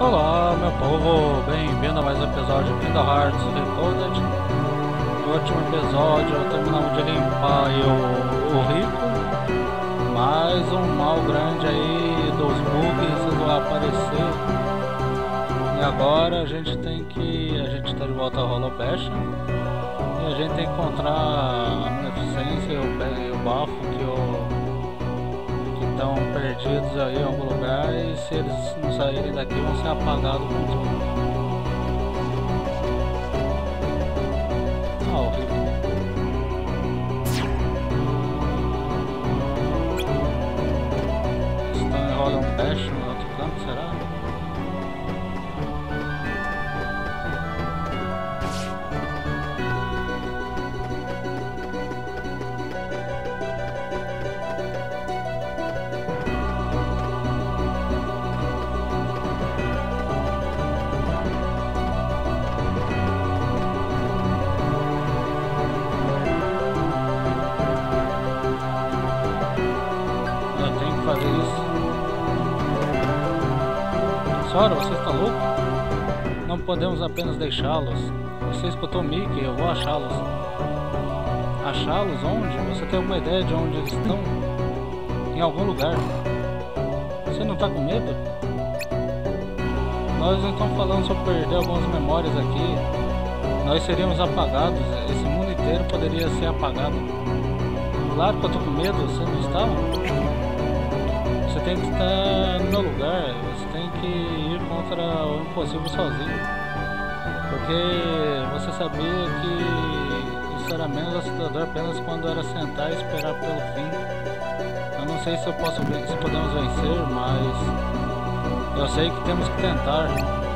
Olá, meu povo, bem-vindo a mais um episódio de Kingdom Hearts Recoded. No último episódio terminamos de limpar aí o Rico, mas um mal grande aí dos bugs vai aparecer. E agora a gente tá de volta ao Hollow Bastion e a gente tem que encontrar a Magnificência e o Bafo que estão perdidos aí em algum lugar, e se eles não saírem daqui vão ser apagados com tudo. Ah, horrível. Estão em Hollow Bastion no outro canto, será? Fazer isso. Sora, você está louco? Não podemos apenas deixá-los. Você escutou Mickey, eu vou achá-los. Achá-los onde? Você tem alguma ideia de onde eles estão? Em algum lugar. Você não está com medo? Nós não estamos falando sobre perder algumas memórias aqui. Nós seríamos apagados. Esse mundo inteiro poderia ser apagado. Claro que eu estou com medo, você não está? Você tem que estar no meu lugar, você tem que ir contra o impossível sozinho. Porque você sabia que isso era menos assustador apenas quando era sentar e esperar pelo fim. Eu não sei se se podemos vencer, mas eu sei que temos que tentar.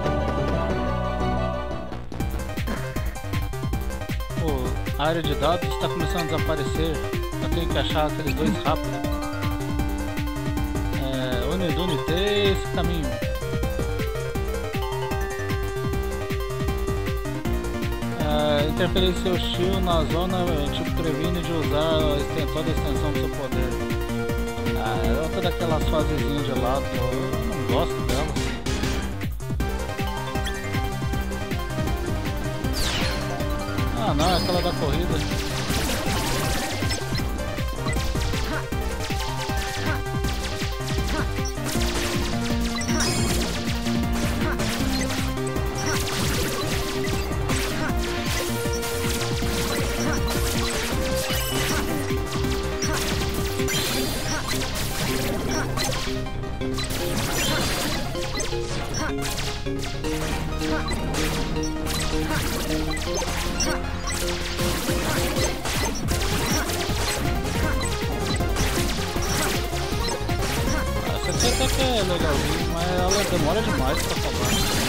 A área de dados está começando a desaparecer. Eu tenho que achar aqueles dois rápido. Unidunité, esse caminho. Interferência hostil na zona tipo previne de usar toda a extensão do seu poder. Outra daquelas fasezinhas de lado, eu não gosto delas. Ah não, é aquela da corrida. Essa aqui até que é legalzinho, mas ela demora demais pra acabar.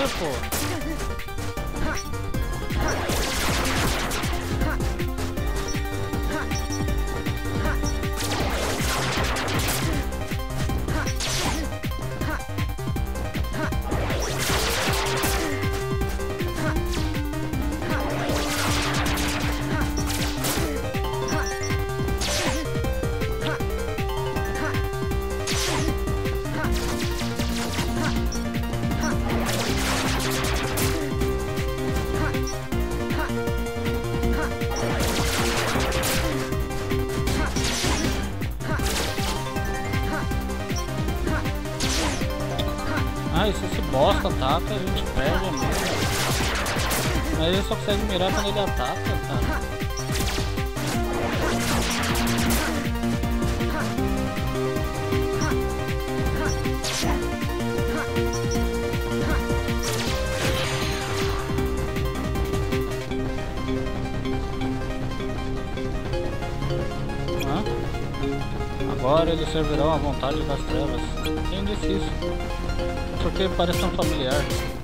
pô. Ah, e se esse bosta ataca, a gente perde a mira. Mas ele só consegue mirar quando ele ataca, cara. Agora eles servirão à vontade das trevas. Quem disse isso? Porque parece tão familiar.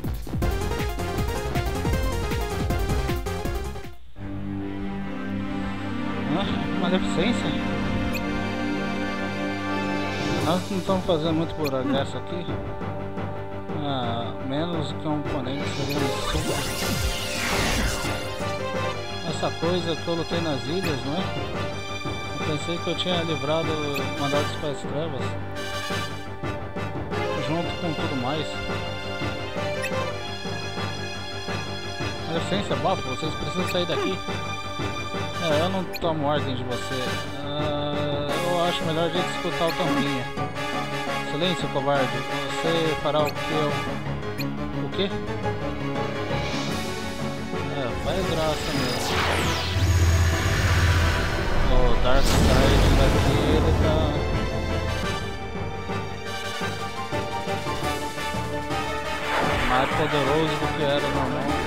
Maleficência? Nós não estamos fazendo muito progresso aqui. Menos que um oponente seria super. Essa coisa que eu lutei nas ilhas, não é? Pensei que eu tinha livrado o mandado dos pais trevas, junto com tudo mais. Licença, bafo, vocês precisam sair daqui. Eu não tomo ordem de você. Eu acho melhor a gente escutar o tampinha. Silêncio, covarde. Você fará o que eu... O quê? Vai graça mesmo. O Darkseid daqui, ele tá... mais poderoso do que era normal.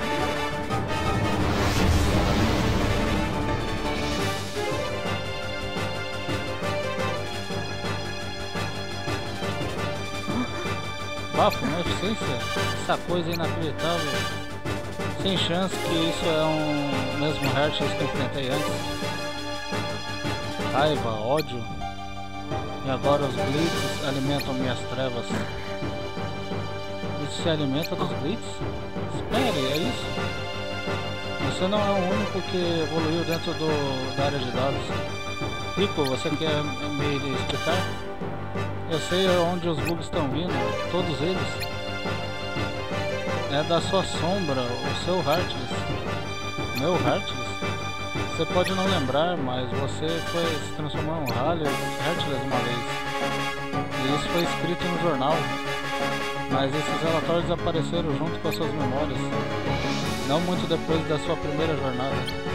Bafo, eficiência? Essa coisa inacreditável. Sem chance que isso é um mesmo Heartless que eu enfrentei antes. Raiva, ódio. E agora os Blitz alimentam minhas trevas. Isso se alimenta dos Blitz? Espere, é isso? Você não é o único que evoluiu dentro da área de dados. Rico, você quer me explicar? Eu sei onde os bugs estão vindo, todos eles. É da sua sombra, o seu Heartless. Meu Heartless? Você pode não lembrar, mas você se transformou em um Heartless uma vez. E isso foi escrito no jornal. Mas esses relatórios desapareceram junto com as suas memórias. Não muito depois da sua primeira jornada.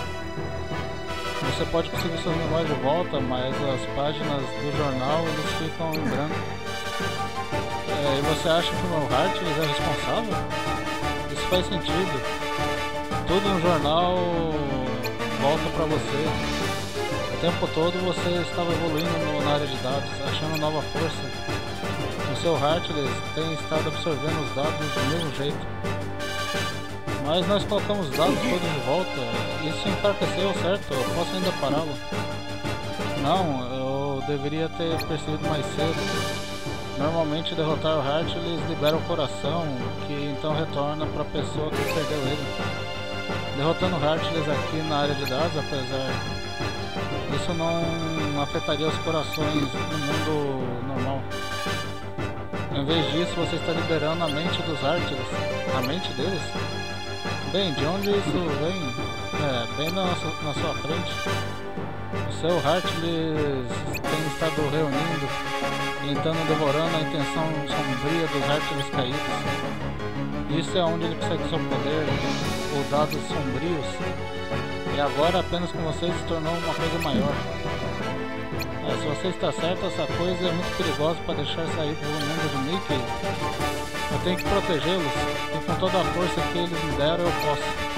Você pode conseguir suas memórias de volta, mas as páginas do jornal eles ficam em branco. E você acha que o meu Heartless é responsável? Isso faz sentido. Tudo no jornal volta pra você. O tempo todo você estava evoluindo na área de dados, achando nova força. O seu Heartless tem estado absorvendo os dados do mesmo jeito. Mas nós colocamos os dados todos de volta. Isso enfraqueceu, certo? Eu posso ainda pará-lo? Não, eu deveria ter percebido mais cedo. Normalmente derrotar o Heartless libera o coração, que então retorna para a pessoa que perdeu ele. Derrotando o Heartless aqui na área de dados, apesar isso não afetaria os corações no mundo normal. Em vez disso, você está liberando a mente dos Heartless. A mente deles? Bem, de onde isso vem? Bem na sua frente. O seu Heartless tem estado reunindo, tentando devorando a intenção sombria dos Heartless caídos. Isso é onde ele consegue seu poder, os dados sombrios. E agora apenas com você se tornou uma coisa maior. Se você está certo, essa coisa é muito perigosa para deixar sair do mundo do Mickey. Eu tenho que protegê-los, e com toda a força que eles me deram, eu posso.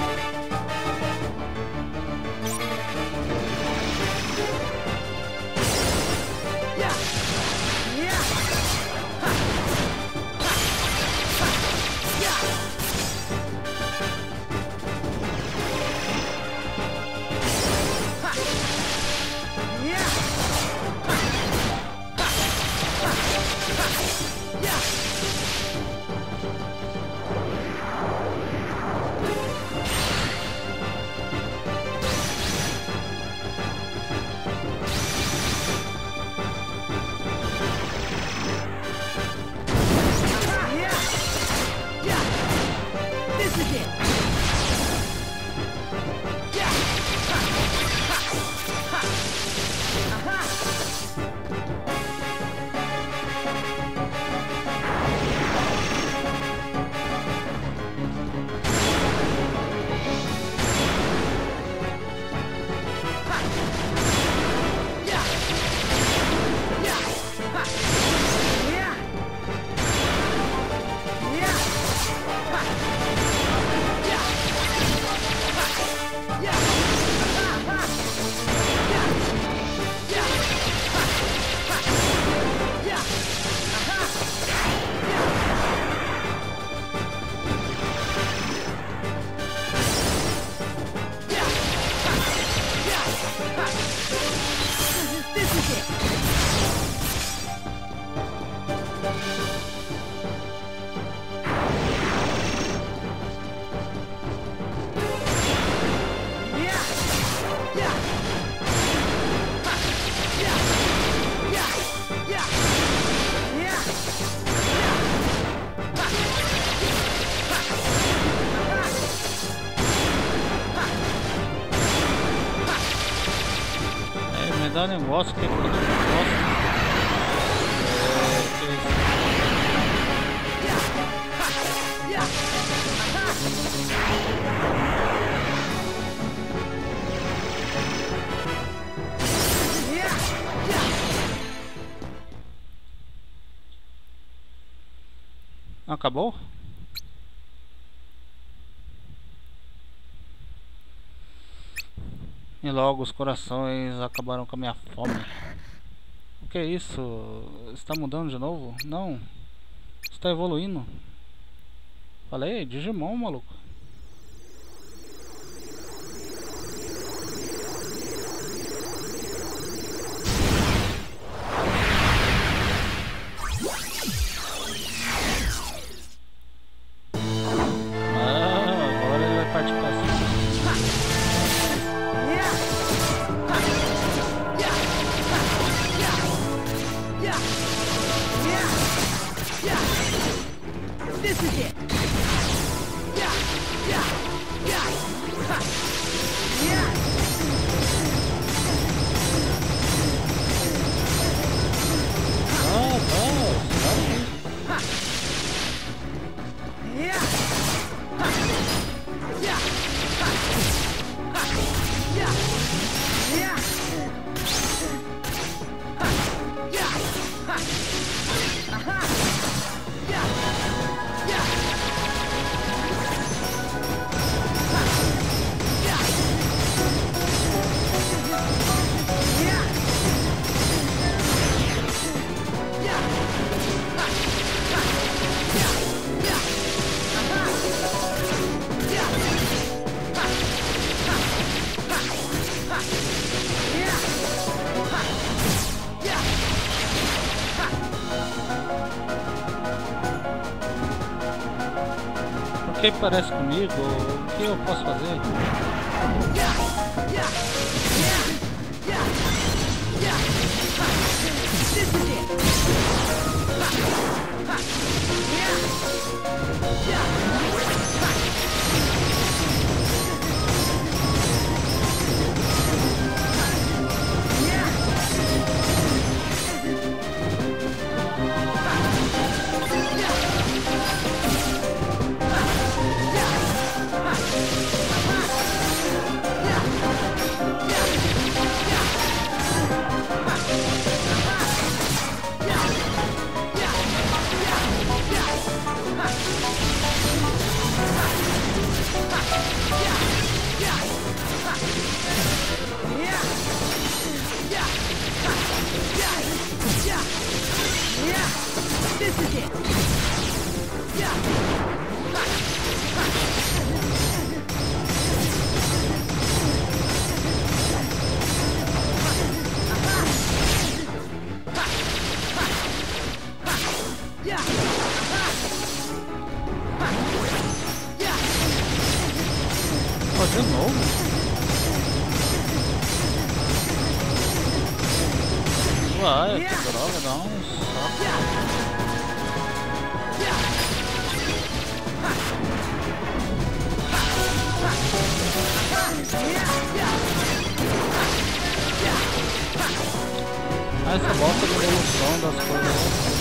Dá negócio que negócio. Acabou? E logo os corações acabaram com a minha fome. O que é isso? Está mudando de novo? Não. Está evoluindo. Falei, Digimon, maluco. Agora ele vai partir pra cima. This is it. Yeah, yeah, yeah. Ha. Yeah. Ha. Yeah. Ha. Yeah. Ha. Ha. Yeah. Yeah. Ha. Yeah. Ha. Aha. Yeah. Yeah. Por que parece comigo? O que eu posso fazer? This is it. Yeah. Oh, de novo? Uai, que droga, dá um saco. Essa bosta de evolução das coisas.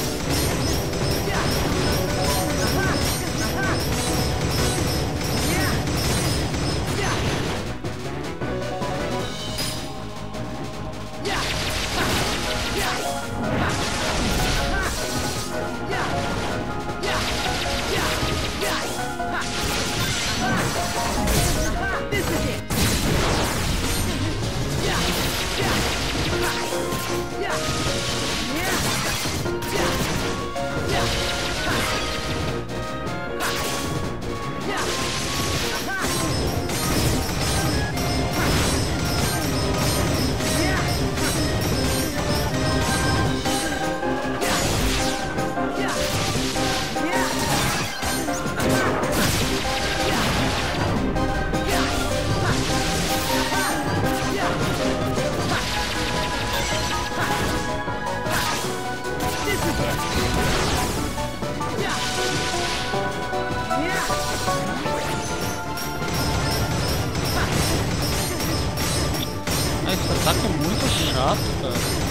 Esse ataque é muito chato, cara.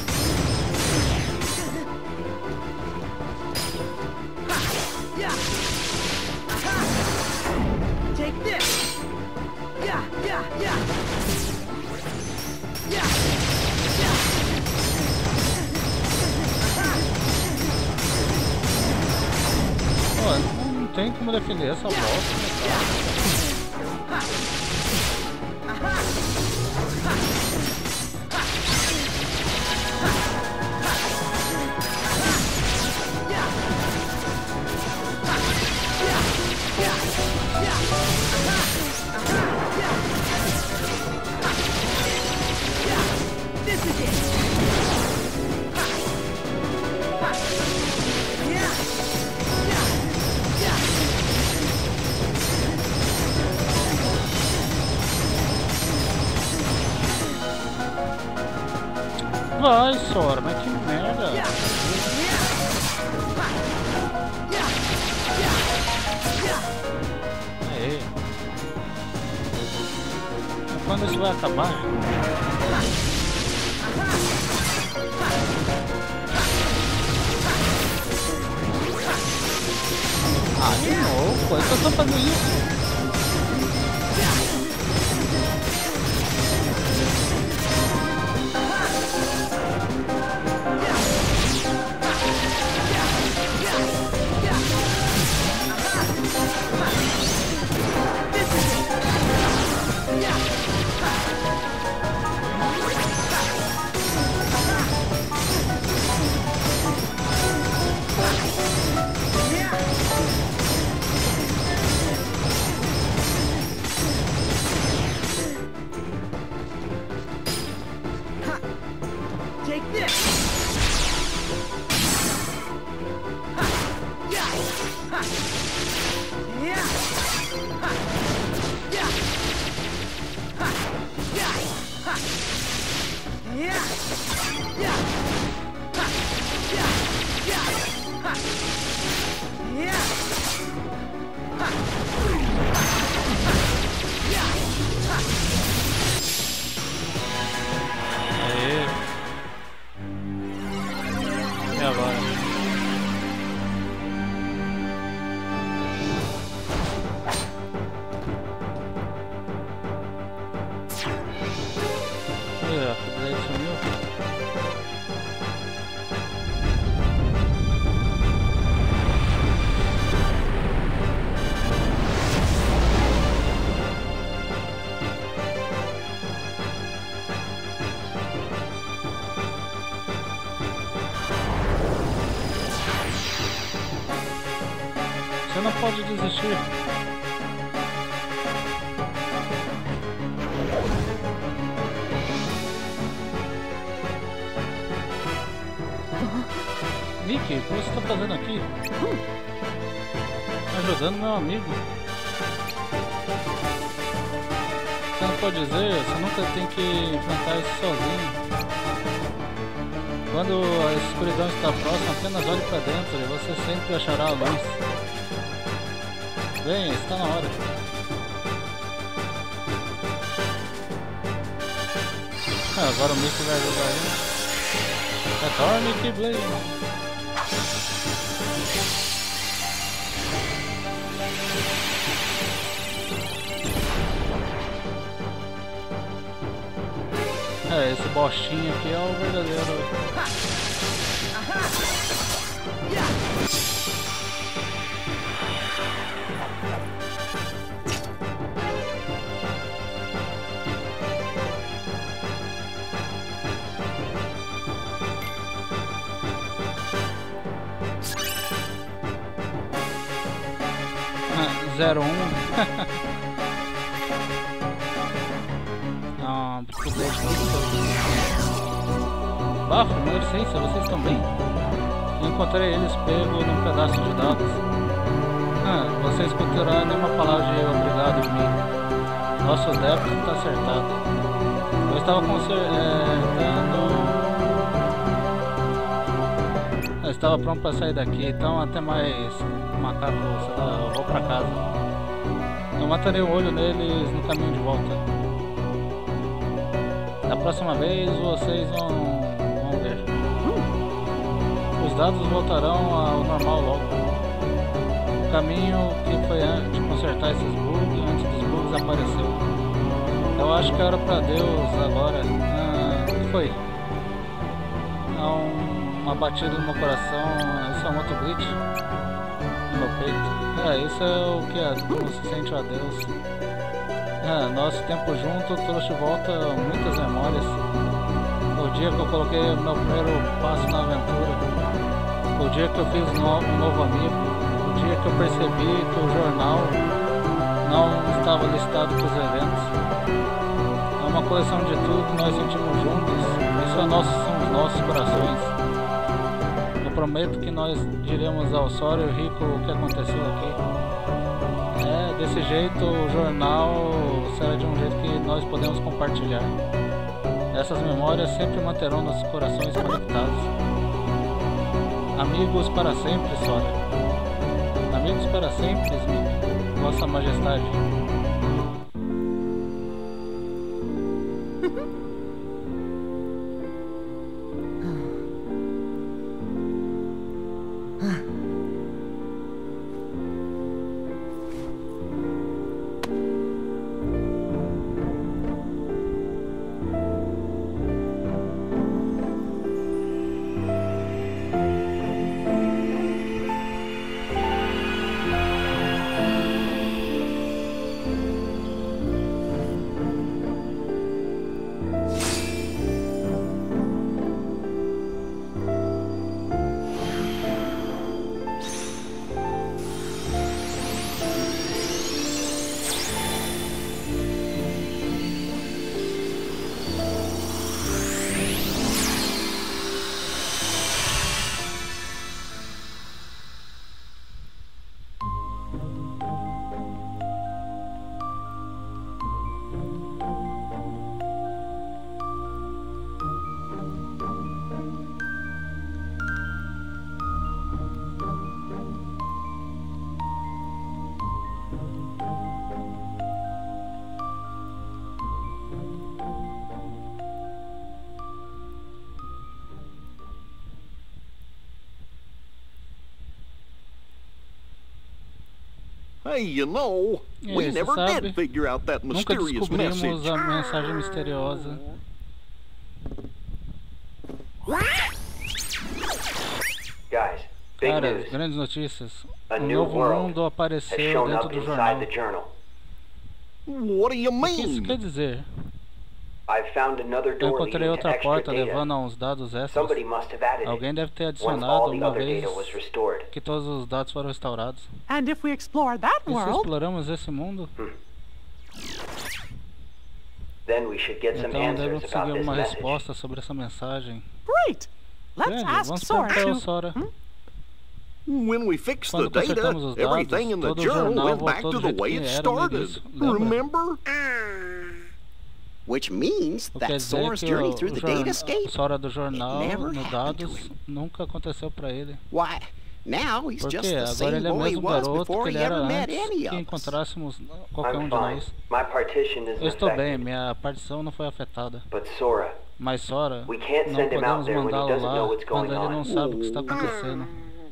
Take this. Yeah. Pô, não tem como defender essa bosta, né, cara? Vai, Sora, mas que merda! Aê! Quando isso vai acabar? Ah, de novo? Eu tô fazendo isso? Take this. Aê! E agora? Ih, a Keyblade sumiu. Você não pode desistir. Nick, o que você está fazendo aqui? Ajudando meu amigo. Você não pode dizer, você nunca tem que enfrentar isso sozinho. Quando a escuridão está próxima, apenas olhe para dentro e você sempre achará a luz. Bem, está na hora. Agora o Mickey vai ajudar ele. Retorne Keyblade. É, esse bostinho aqui é o verdadeiro. Zero Não, Bafo, uma licença, vocês estão bem? Eu encontrei eles pego num pedaço de dados. Você escutará nenhuma palavra de obrigado de mim. Nosso débito está acertado. Eu estava Eu estava pronto para sair daqui, então até mais, macaco, eu vou para casa. Eu matarei o olho neles no caminho de volta. Da próxima vez vocês vão ver. Os dados voltarão ao normal logo. O caminho que foi antes de consertar esses bugs, antes dos bugs apareceu. Eu acho que era para Deus agora. O que foi? Uma batida no meu coração, isso é um outro glitch no meu peito. Isso é o que é, como se sente a Deus. Nosso tempo junto trouxe de volta muitas memórias. O dia que eu coloquei o meu primeiro passo na aventura. O dia que eu fiz um novo amigo. O dia que eu percebi que o jornal não estava listado para os eventos. É uma coleção de tudo que nós sentimos juntos. Isso são os nossos corações. Prometo que nós diremos ao Sora e o Rico o que aconteceu aqui. Desse jeito o jornal será de um jeito que nós podemos compartilhar. Essas memórias sempre manterão nossos corações conectados. Amigos para sempre, Sora. Amigos para sempre, Smith. Vossa Majestade. Hey, you know, we never did figure out that mysterious message. A mensagem misteriosa. Guys, big Cara, news. grandes notícias. Um novo mundo apareceu dentro do jornal. What do you O que isso mean? quer dizer? Eu Eu encontrei outra porta levando a uns dados extras. Alguém deve ter adicionado uma vez que todos os dados foram restaurados. And if we explore that E se world, exploramos esse mundo, então devemos conseguir uma resposta sobre essa mensagem. great. Let's Grande, ask vamos Sora perguntar ao to... Sora. When we fixed the Quando data, consertamos os dados, everything in the todo o journal jornal went back voltou to do the jeito way que it era no started. início, lembra? Remember? Which means O que quer that dizer Sora's que journey through the data o escape, Sora do jornal never no happened dados to him. nunca aconteceu pra ele. why, now he's Porque just the agora same ele é o boy he mesmo was garoto before que he ele era ever met antes any que of us. encontrássemos qualquer um de nós. Eu estou bem, minha partição não foi afetada. Mas Sora, não podemos mandá-lo lá quando ele não sabe o que está acontecendo.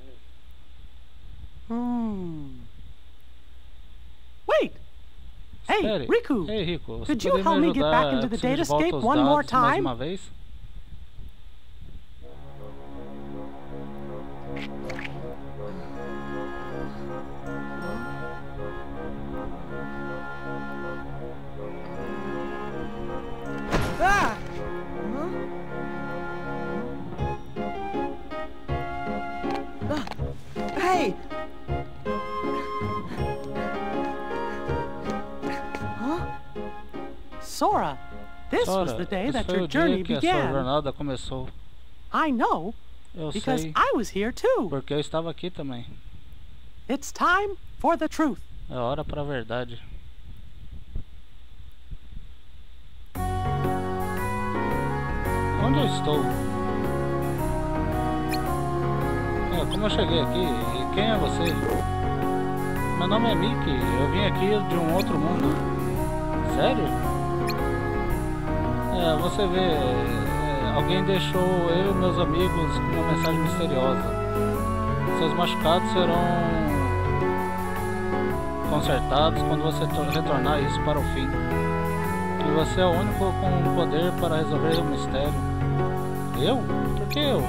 Wait! Hey, Espere. Riku! Ei, Rico, você Could you poderia help me me get back ajudar into a the conseguir de datascape volta os one more dados mais time? uma vez? Ah! Hey! Sora, this was Sora, the day esse that foi your o dia journey que a sua began. jornada começou. I know, Eu because sei, I was here too. porque eu estava aqui também. It's time for the truth. É hora para a verdade. Onde eu estou? Como eu cheguei aqui? E quem é você? Meu nome é Mickey. Eu vim aqui de um outro mundo. Sério? Você vê, alguém deixou eu e meus amigos com uma mensagem misteriosa. Seus machucados serão consertados quando você retornar isso para o fim. E você é o único com poder para resolver o mistério. Eu? Por que eu?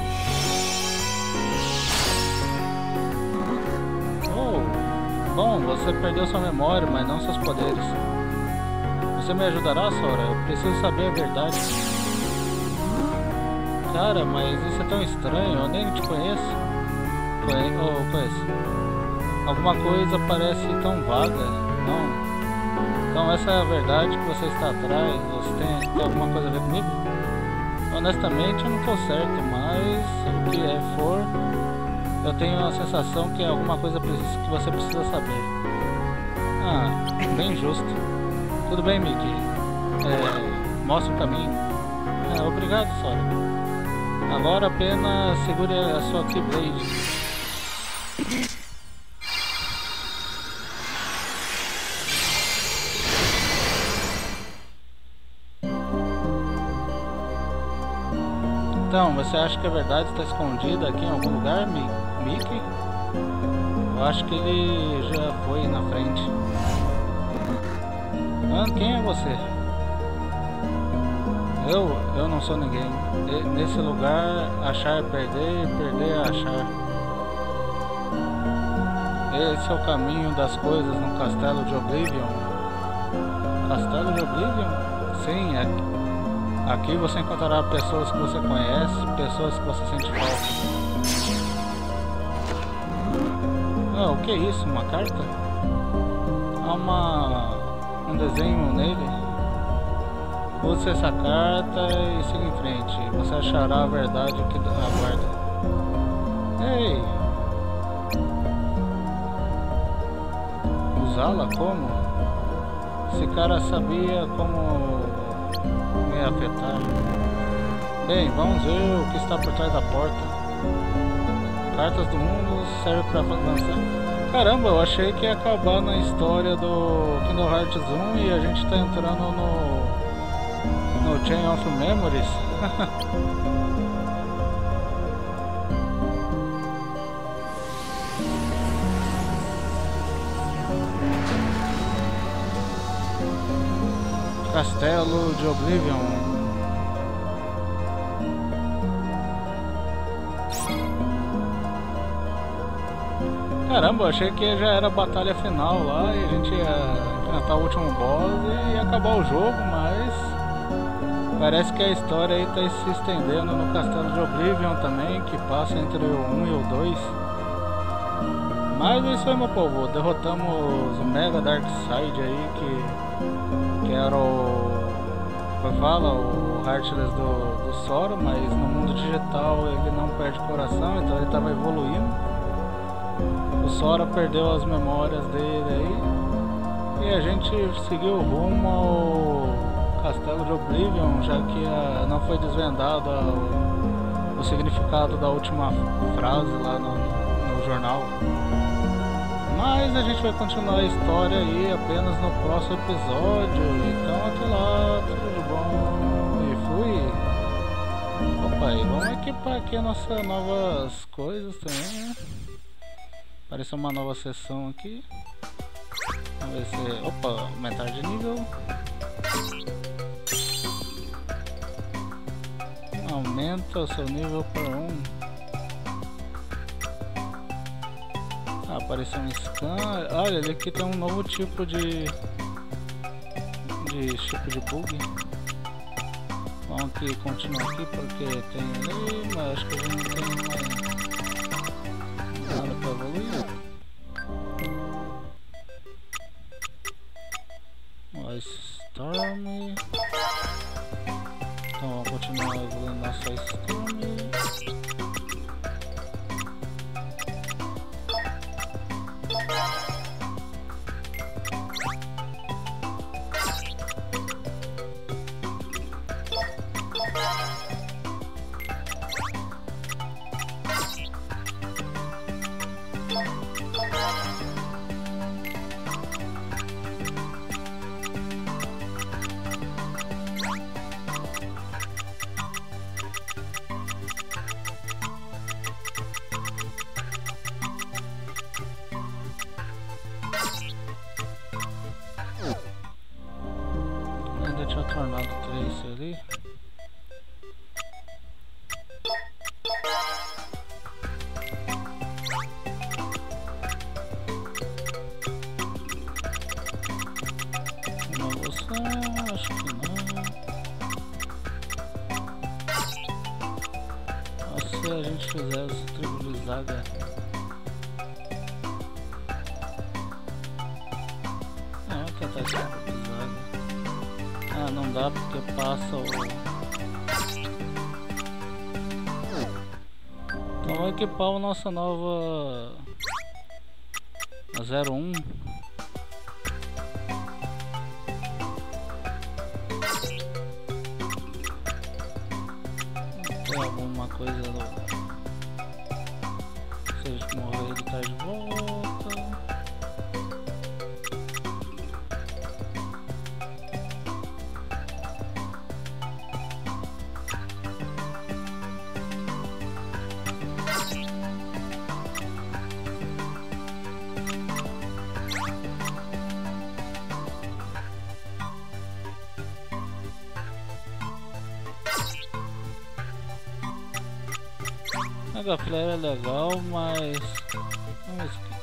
Oh, bom, você perdeu sua memória, mas não seus poderes. Você me ajudará, Sora? Eu preciso saber a verdade. Cara, mas isso é tão estranho, eu nem te conheço. Conheço. Alguma coisa parece tão vaga, não? Então essa é a verdade que você está atrás? Você tem alguma coisa a ver comigo? Honestamente eu não estou certo, mas o que for, eu tenho a sensação que é alguma coisa que você precisa saber. Bem justo. Tudo bem, Mickey. Mostra o caminho. Obrigado, Sora. Agora apenas segure a sua Keyblade. Então, você acha que a verdade está escondida aqui em algum lugar, Mickey? Eu acho que ele já foi na frente. Quem é você? Eu não sou ninguém. Nesse lugar, achar é perder e perder é achar. Esse é o caminho das coisas no Castelo de Oblivion. Castelo de Oblivion? Sim, aqui você encontrará pessoas que você conhece, pessoas que você sente falta. O que é isso? Uma carta? Há um desenho nele. Use essa carta e siga em frente. Você achará a verdade que aguarda. Ei! Usá-la como? Esse cara sabia como me afetar. Bem, vamos ver o que está por trás da porta. Cartas do mundo serve para lançar. Caramba, eu achei que ia acabar na história do Kingdom Hearts 1 e a gente está entrando no Chain of Memories. Castelo de Oblivion. Caramba, eu achei que já era a batalha final lá e a gente ia enfrentar o último boss e ia acabar o jogo, mas parece que a história aí está se estendendo no Castelo de Oblivion também, que passa entre o 1 e o 2. Mas é isso aí, meu povo, derrotamos o Mega Darkseid aí, que era o Heartless do Sora, mas no mundo digital ele não perde coração, então ele estava evoluindo. O Sora perdeu as memórias dele aí e a gente seguiu rumo ao Castelo de Oblivion, já que não foi desvendado o significado da última frase lá no jornal. Mas a gente vai continuar a história aí apenas no próximo episódio. Então até lá, tudo de bom e fui! Opa, e vamos equipar aqui as nossas novas coisas também, né? Apareceu uma nova seção aqui. Vamos ver se... Opa, aumentar de nível. Aumenta o seu nível para 1. Ah, apareceu um scan. Olha, ali aqui tem um novo tipo de bug. Vamos aqui, continuar aqui porque tem ali, mas acho que a gente não tem mais nada para evoluir. Storm. Então vamos continuar evoluindo nossa Storm. Ainda tinha tornado 3 ali. Inovação, acho que não. Se a gente fizer essa tribo de zaga. Não, vou tentar essa tribo de zaga. Ah, não dá porque passa o... Então vou equipar a nossa nova... A 01. Tem alguma coisa... Se a gente morrer ele tá de volta... Mega Flare é legal, mas... Vamos aqui.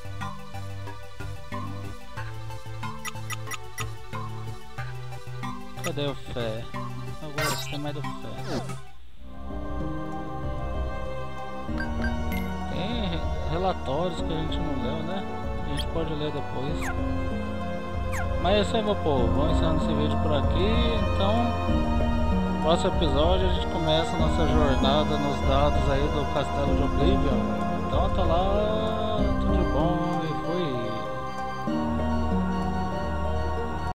Cadê o Fé? Agora você tem mais do Fé. Tem relatórios que a gente não leu, né? A gente pode ler depois. Mas é isso aí, meu povo. Vamos encerrando esse vídeo por aqui. Então... No próximo episódio a gente começa a nossa jornada nos dados aí do Castelo de Oblivion. Então até lá, tudo de bom.